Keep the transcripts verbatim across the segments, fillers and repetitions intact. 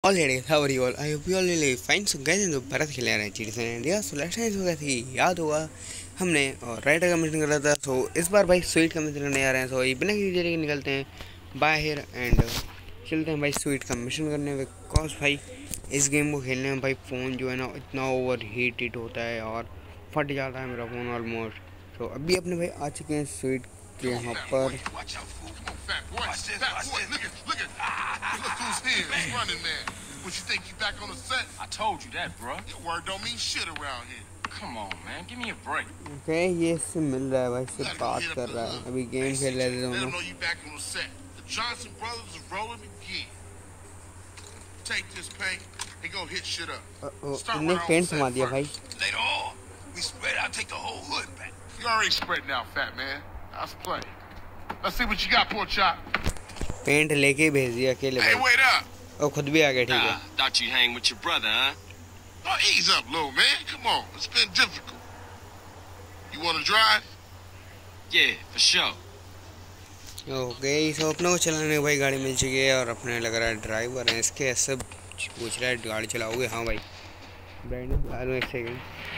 Already how are you all? I hope you all really fine. So guys, हम तो भारत खेले आ रहे हैं चीटी से इंडिया। सो लास्ट टाइम हो थी याद होगा हमने और राइटर का मिशन करा था। सो इस बार भाई स्वीट का मिशन करने आ रहे हैं। सो ये बिना किसी देरी के निकलते हैं बाहर एंड चलते हैं भाई स्वीट का मिशन करने। बिकॉज भाई इस गेम को खेलने में भाई फ़ोन जो है ना इतना ओवर हीट हीट होता है और फट जाता है मेरा फ़ोन ऑलमोस्ट। तो अभी अपने भाई आ चुके हैं स्वीट के यहाँ पर। Watch this, watch this. Look at, look at, look who's here. Who's running, man? What you think you back on the set? I told you that, bro. Your word don't mean shit around here. Come on, man. Give me a break. Okay, ये इससे मिल रहा है भाई, इससे बात कर रहा है। अभी गेम खेल रहे थे Let them दोनों। know you back on the set. The Johnson brothers are rolling again. Take this paint and go hit shit up. इन्हें पेंट थमा दिया भाई। Later on, we spread out, take the whole hood back. You already spreading out, fat man. That's play. Let's see what you got, poor chop. Paint लेके भेज दिया अकेले Hey, भाई। wait up. और खुद भी आ गया, ठीक है। Ah, thought you hang with your brother, huh? Oh, ease up, little man. Come on, it's been difficult. You want to drive? Yeah, for sure. Okay, तो अपने को चलाने भाई गाड़ी मिल चुकी है और अपने लग रहा है ड्राइवर है इसके। ऐसा पूछ रहा है गाड़ी चलाओगे? हाँ भाई, बैठने बुला लूँ एक सेकेंड,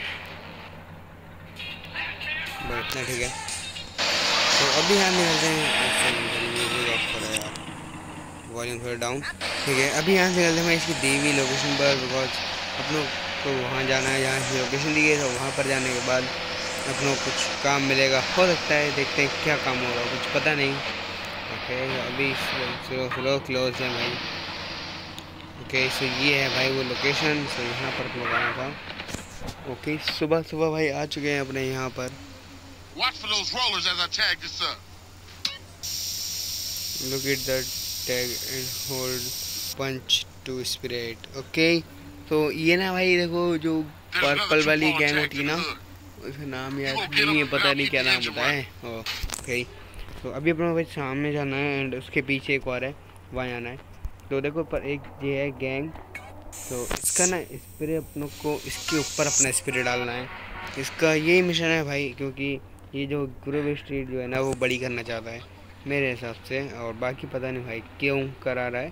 बैठना ठीक है। तो अभी हम निकलते हैं, वॉल्यूम थोड़ा डाउन, ठीक है। अभी यहाँ से निकलते हैं इसकी दी हुई लोकेशन पर। बिकॉज अपनों को वहाँ जाना है, जहाँ से लोकेशन दी गई है। तो वहाँ पर जाने के बाद अपनों को कुछ काम मिलेगा, हो सकता है, देखते हैं क्या काम होगा, कुछ पता नहीं। ओके, अभी स्लो स्लो क्लोज है भाई। ओके, सो ये है भाई वो लोकेशन। सो यहाँ पर अपनों को आना था। ओके, सुबह सुबह भाई आ चुके हैं अपने यहाँ पर। Watch for those rollers as I tag this up. Look at that tag and hold punch to spirit. Okay, तो ये ना भाई देखो जो पर्पल वाली गैंग होती है ना, उसका नाम याद नहीं है, पता नहीं क्या नाम होता है। ओके, तो अभी अपना भाई सामने जाना है एंड उसके पीछे एक और है, वहाँ जाना है। तो देखो पर एक ये है गैंग, तो इसका ना स्प्रे अपनों को इसके ऊपर अपना स्प्रे डालना है। इसका यही मिशन है भाई, क्योंकि ये जो ग्रोव स्ट्रीट जो है ना वो बड़ी करना चाहता है मेरे हिसाब से, और बाकी पता नहीं भाई क्यों करा रहा है।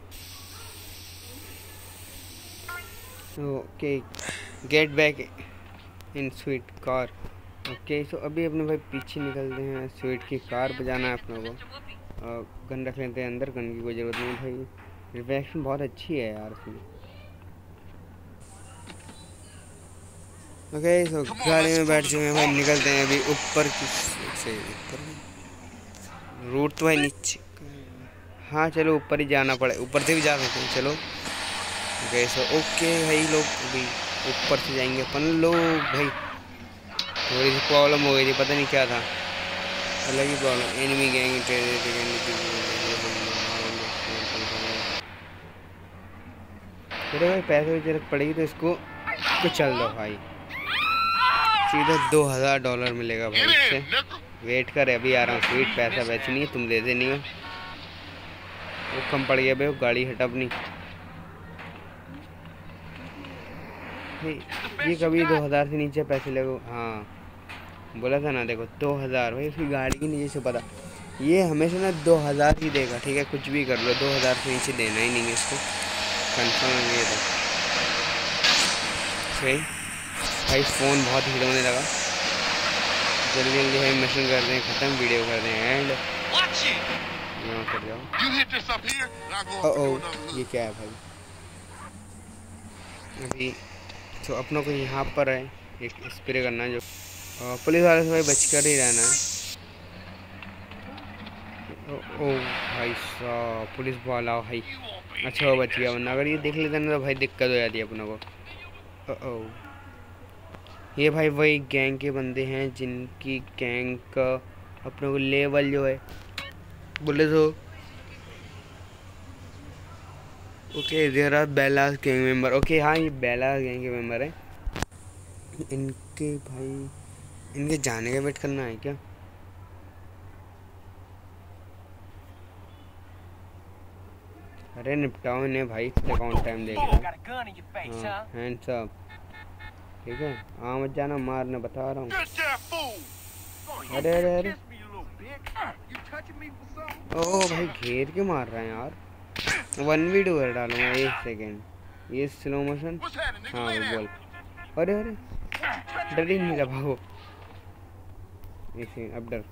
Okay, get back in sweet car. Okay, so अभी अपने भाई पीछे निकलते हैं, स्वीट की कार बजाना है अपने को। गन रख लेते हैं अंदर, गन की कोई ज़रूरत नहीं भाई, रिफ्लेक्शन बहुत अच्छी है यार इसमें। ओके, तो गाड़ी में बैठ चुके हैं भाई, निकलते हैं अभी ऊपर की से। ऊपर रूट तो है नीचे, हाँ चलो ऊपर ही जाना पड़े, ऊपर से भी जा सकते हैं, चलो। ओके, सो ओके भाई, लोग अभी ऊपर से जाएंगे अपन लोग भाई। थोड़ी सी प्रॉब्लम हो गई थी, पता नहीं क्या था, अलग ही प्रॉब्लम। एनिमी गैंग चलो भाई, पैसे की जरूरत पड़ेगी तो इसको तो चल दो भाई, सीधा दो हज़ार डॉलर मिलेगा भाई इससे। वेट कर, अभी आ रहा हूँ स्वीट, पैसा वैसे नहीं है, तुम दे दे नहीं हो, वो कम पड़ गया भाई, वो गाड़ी हटा अपनी। ये कभी दो हज़ार से नीचे पैसे लगो, हाँ बोला था ना, देखो दो हज़ार भाई, उसकी गाड़ी के नीचे से पता, ये हमेशा ना दो हज़ार ही देगा, ठीक है, कुछ भी कर लो, दो हज़ार से नीचे देना ही नहीं है इसको, कंफर्म है ये तो। सही भाई, फ़ोन बहुत हीट होने लगा, जल्दी जल्दी भाई मिशन कर दें, ख़त्म वीडियो कर दें एंड यहाँ कर जाओ। ओह, ये क्या है भाई? अभी तो अपनों को यहाँ पर है एक स्प्रे करना है, जो पुलिस वाले से भाई बच कर ही रहना है। ओ, ओ भाई साहब, पुलिस वाला भाई अच्छा वो बच गया, वरना अगर ये देख लेते ना तो भाई दिक्कत हो जाती है अपनों को। ओ, ओ ये भाई वही गैंग के बंदे हैं जिनकी गैंग का अपनों को लेवल जो है बोले तो। Okay, there are Ballas gang member. Okay, हाँ ये बेलास गैंग के मेंबर है। इनके भाई इनके जाने का वेट करना है क्या? अरे निपटाओ इन्हें भाई, अकाउंट टाइम देख रहा है। हैंड्स अप, ठीक है, हाँ मत जाना मारने, बता रहा हूँ। अरे अरे अरे, ओ भाई घेर के मार रहे हैं यार, वन वी टू कर डालूंगा। एक सेकेंड, ये slow motion. What's happening, nigga? हाँ Lay वो down. बोल। अरे अरे डर ही नहीं लगा वो। ऐसे अब डर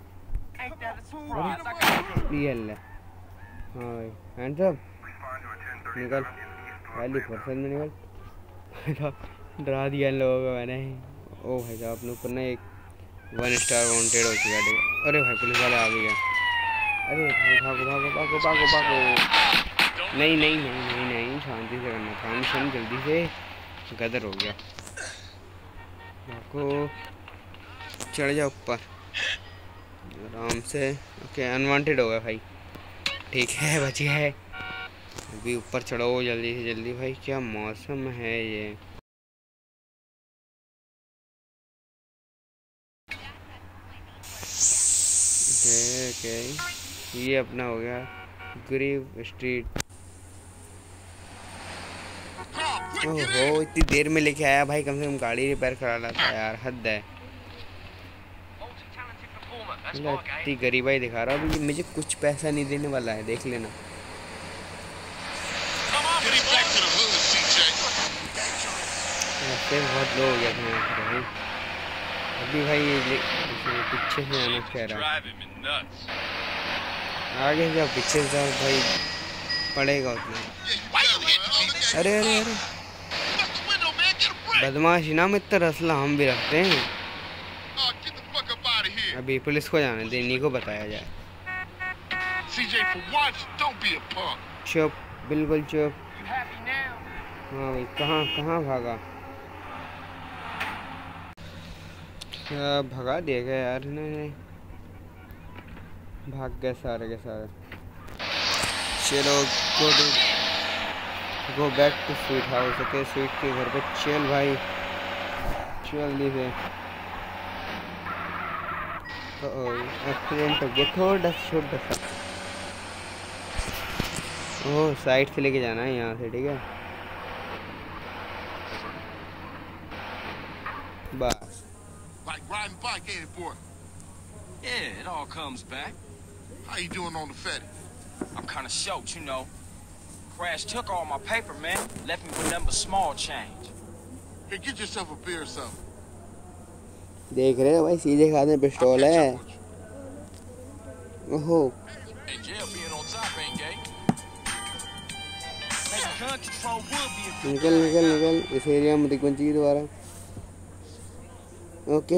ये ले। हाँ भाई हैंड्स अप, निकल पहली फुर्सत में निकल। डरा दिया इन लोगों को मैंने। ओ भाई साहब अपने ऊपर ना एक वन स्टार वांटेड हो चुका है। अरे भाई पुलिस वाला आ गया। अरे भाई भागो भागो भागो भागो भागो। नहीं नहीं नहीं नहीं नहीं शांति से करना था मिशन, जल्दी से गदर हो गया। भागो चढ़ जाओ ऊपर आराम से। ओके अनवांटेड हो गया भाई, ठीक है बच गया है। अभी ऊपर चढ़ो जल्दी से जल्दी भाई। क्या मौसम है ये। ओके ओके ये अपना हो गया ग्रीव स्ट्रीट। ओहो इतनी देर में लेके आया भाई, कम से कम गाड़ी रिपेयर करा लाता यार, हद है। इतनी गरीबाई दिखा रहा हूँ। अभी मुझे कुछ पैसा नहीं देने वाला है, देख लेना। Get him back to the hood, C J. ऐसे बहुत लो हो गया था यहाँ पर भाई। अभी भाई ये पीछे से आना कह रहा है। आगे जाओ पीछे जाओ भाई, पड़ेगा उतना। अरे अरे अरे बदमाश इनाम इतना असला हम भी रखते हैं। अभी पुलिस को जाने दे, इन्हीं को बताया जाए। C J, for once, don't be a punk. चुप, बिल्कुल चुप। हाँ भाई कहाँ कहाँ भागा। क्या भगा दिया गया यार इन्हें, भाग गए सारे के सारे। चलो go to go back to sweet house. Okay sweet के घर पे चल भाई, जल्दी से। एक्सीडेंट हो गया थोड़ा छोटा सा। ओह साइड से लेके जाना है यहाँ से, ठीक है बस। Like riding bike, ain't it, boy? Yeah, it all comes back. How you doing on the Fetty? I'm kind of shocked, you know. Crash took all my paper, man. Left me with nothing but small change. Hey, get yourself a beer or something. देख रहे हो भाई, सीधे खाने पिस्तौल है। ओहो Hey, jail being on top ain't gay. Maybe gun control would be a good निकल निकल निकल इस एरिया में दिख बंची दोबारा। ओके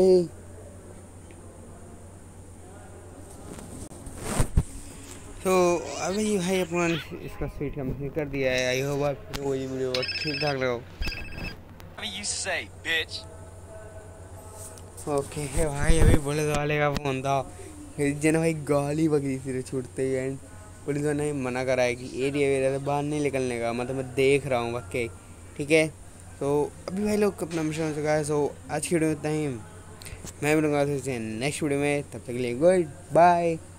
तो अभी भाई अपना इसका सीट का मैंने कर दिया है। आई होप आपको वही वीडियो ठीक ठाक लगा। I mean, you say, bitch. Okay भाई अभी पुलिस वाले का फोन था, फिर जन भाई गाली बकरी फिर छूटते ही एंड पुलिस वाले ने मना करा है कि एरिया वेरिया से बाहर नहीं निकलने का, मतलब मैं देख रहा हूँ वाकई, ठीक है। तो अभी भाई लोग अपना मिशन हो चुका है। सो आज की वीडियो में इतना ही, मैं मिलूंगा नेक्स्ट वीडियो में, तब तक के लिए गुड बाय।